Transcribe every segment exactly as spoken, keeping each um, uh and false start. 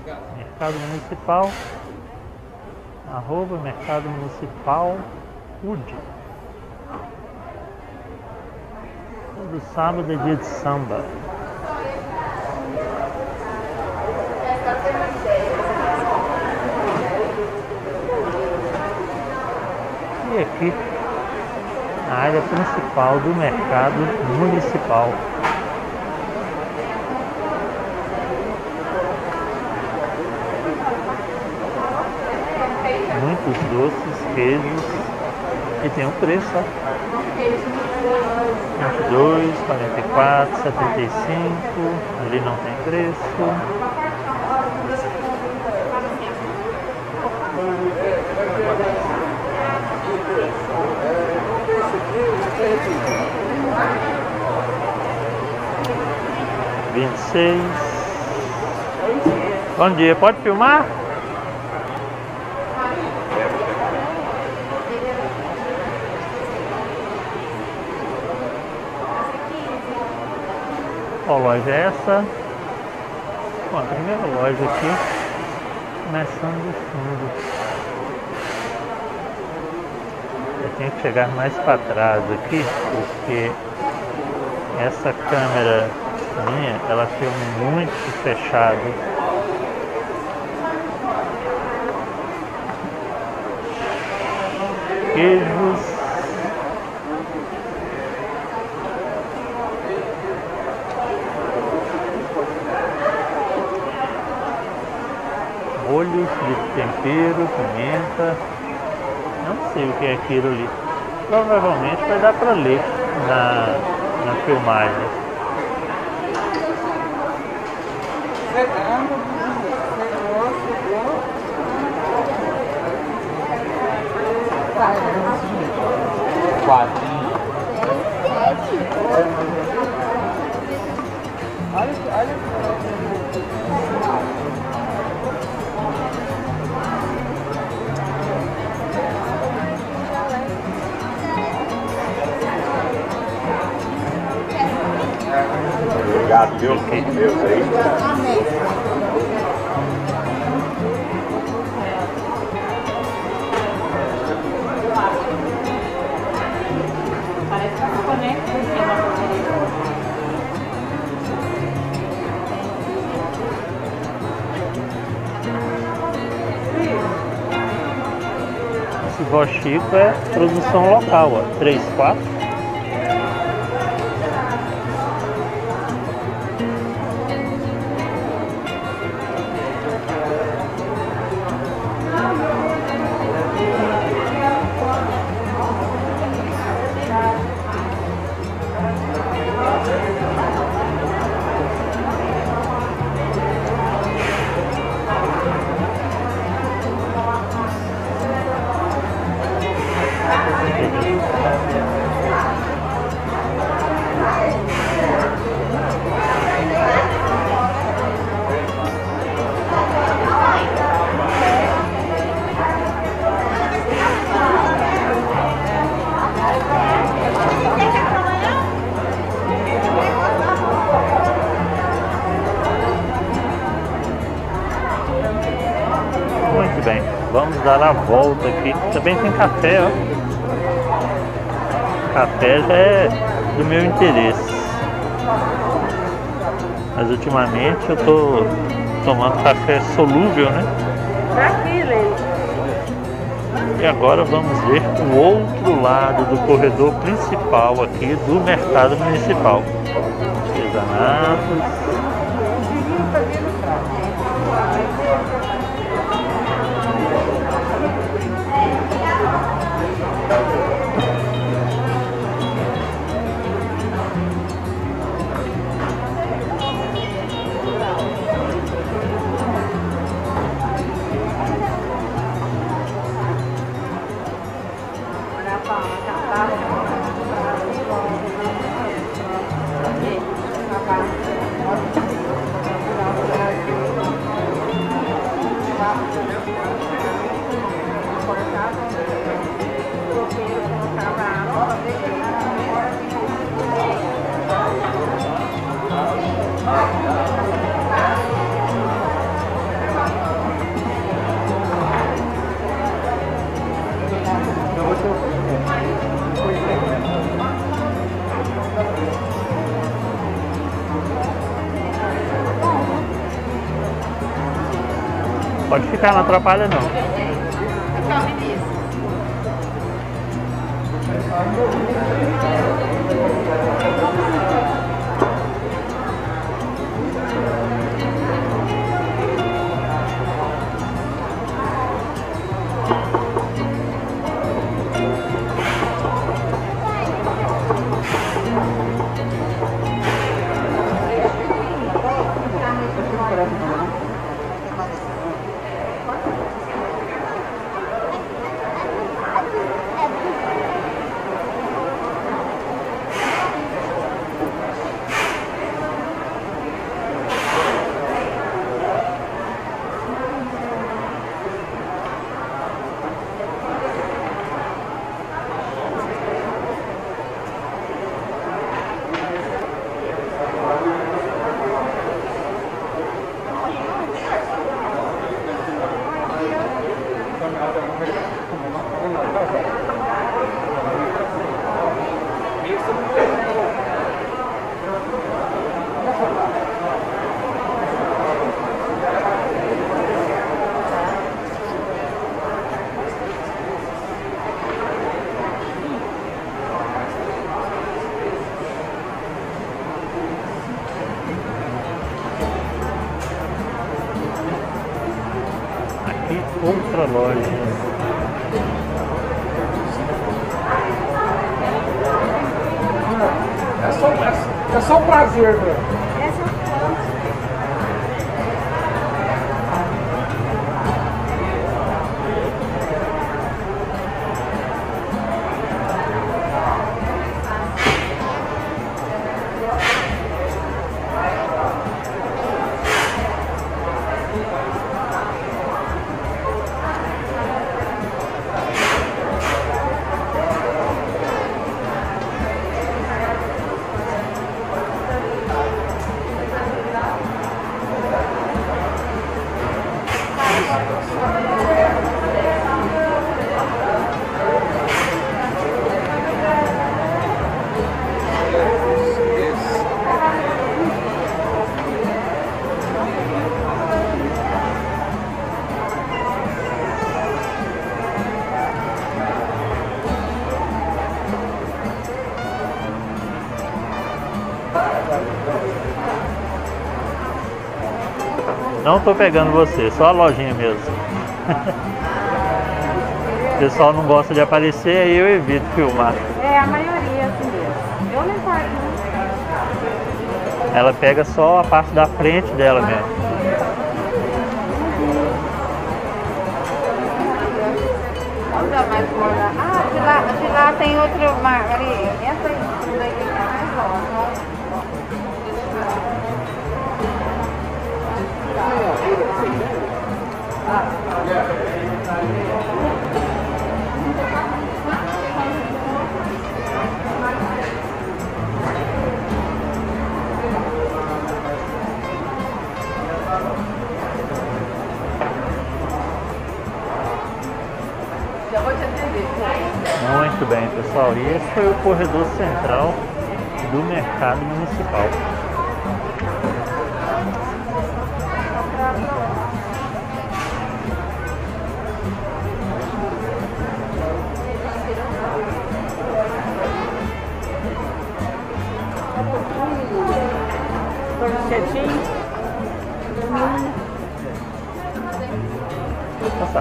Mercado Municipal, arroba Mercado Municipal U D. Todo sábado é dia de samba. E aqui a área principal do mercado municipal. Muitos doces, queijos, e tem um preço, ó. vinte e dois, quarenta e quatro, setenta e cinco, ali não tem preço. vinte e seis. Bom dia, pode filmar? Qual loja é essa? Bom, a primeira loja aqui, começando do fundo. Eu tenho que chegar mais para trás aqui, porque essa câmera minha, ela filma muito fechado. Queijos. Molhos de tempero, pimenta. Não sei o que é aquilo ali. Provavelmente vai dar para ler na, na filmagem. Quatro. Olha, olha. Obrigado, viu? Deus aí. Parece que se conecta com uma bateria. Esse Vó Chico é produção local, ó. três, quatro. Muito bem, vamos dar a volta aqui. Também tem café, ó. Café já é do meu interesse. Mas ultimamente eu tô tomando café solúvel, né? E agora vamos ver o outro lado do corredor principal aqui do mercado municipal. Artesanatos. Pode ficar, não atrapalha não. Calma nisso. Outra loja. É só, é, é só prazer, velho. Não tô pegando você, só a lojinha mesmo. O pessoal não gosta de aparecer, aí eu evito filmar. É, a maioria assim mesmo. Eu não importo. Ela pega só a parte da frente dela mesmo. Ah, de lá, de lá tem outro mar ali. Essa daqui é mais longe. Já vou te atender. Muito bem, pessoal. E esse foi o corredor central do mercado municipal. Passar.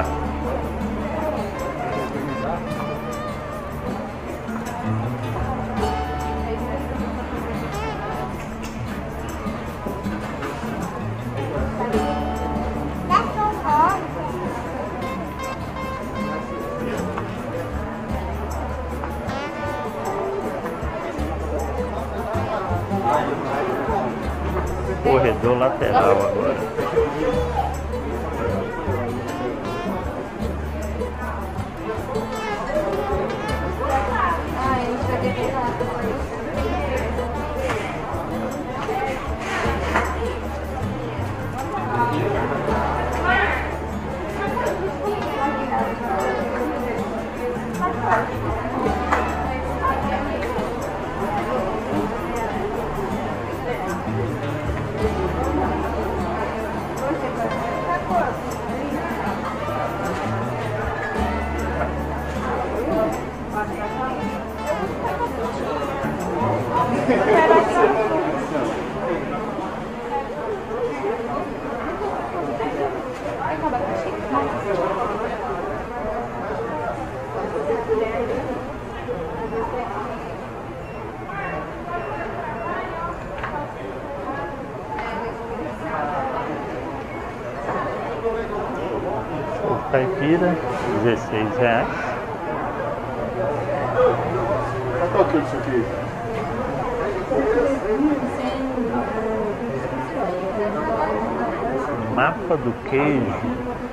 Corredor lateral agora. Caipira, dezesseis reais. Qual que é isso aqui? Mapa do queijo.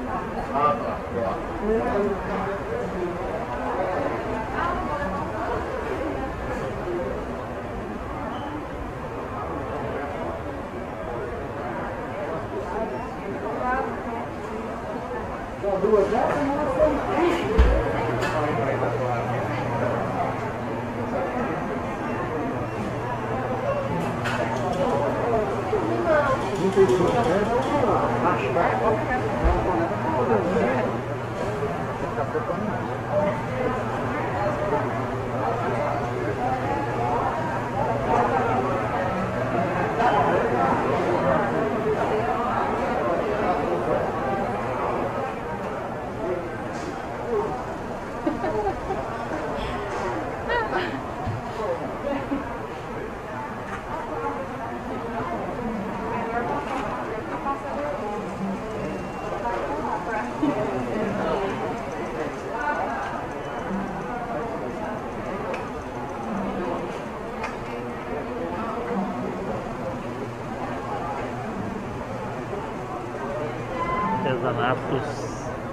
Artesanatos.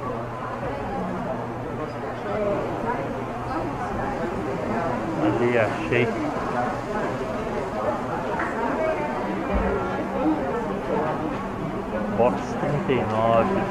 Ali achei. Box trinta e nove.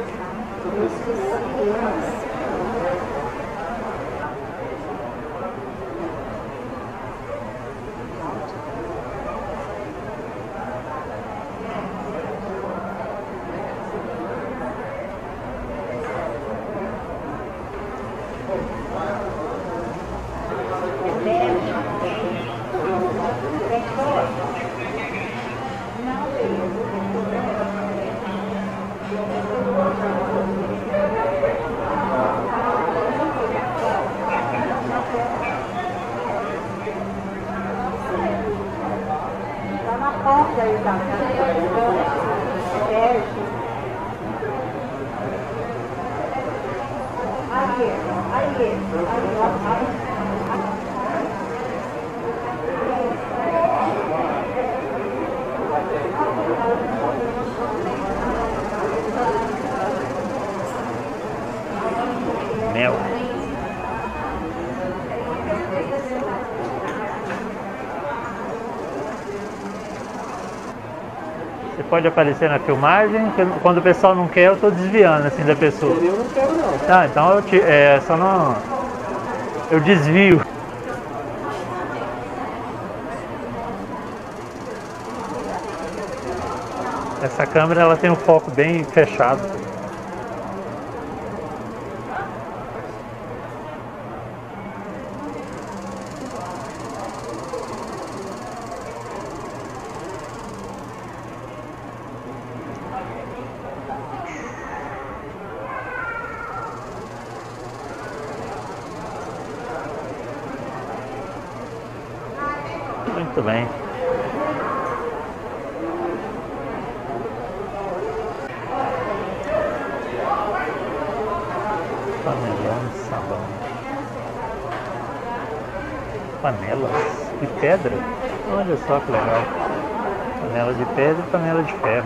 Mel. Você pode aparecer na filmagem, quando o pessoal não quer, eu estou desviando assim da pessoa. Eu não quero não. Tá, então eu te, é, só não. Eu desvio. Essa câmera ela tem um foco bem fechado. Muito bem. Panelão de sabão. Panelas de pedra? Olha só que legal. Panela de pedra e panela de ferro.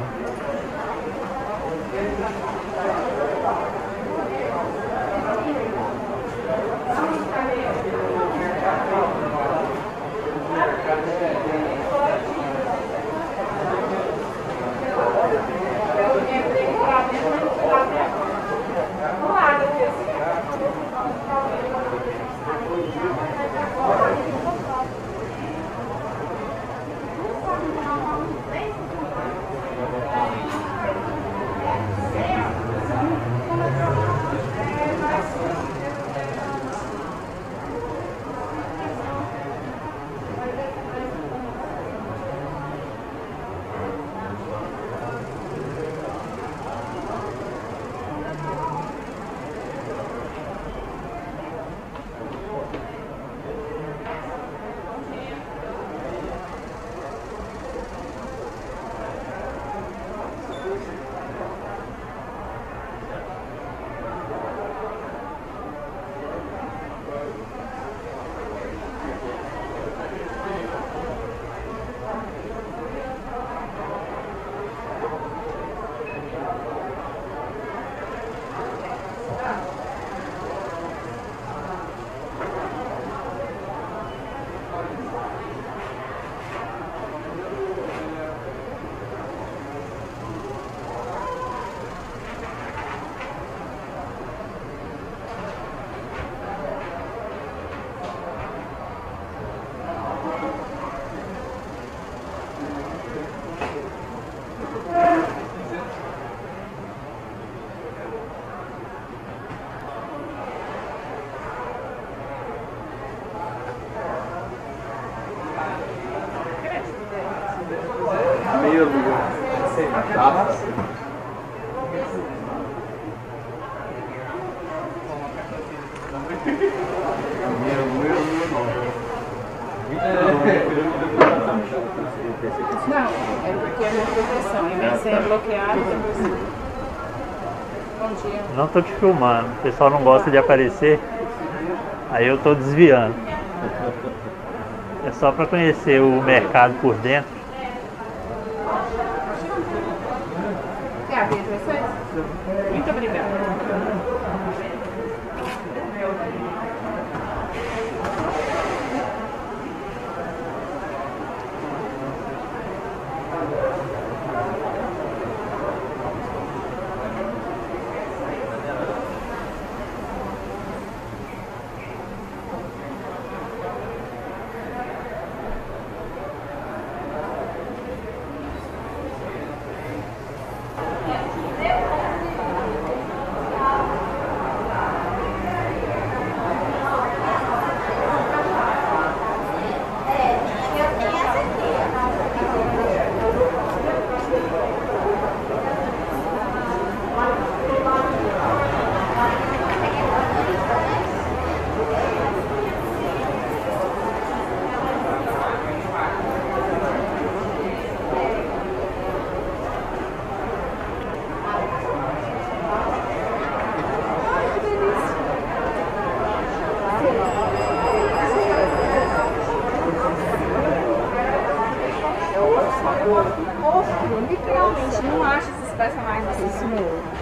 Não, é porque é minha proteção. Em vez de ser bloqueado, depois... Bom dia. Não tô te filmando, o pessoal não gosta de aparecer, aí eu tô desviando. É só para conhecer o mercado por dentro. Quer abrir as versões? Muito obrigada. Literalmente, não acho esses personagens assim.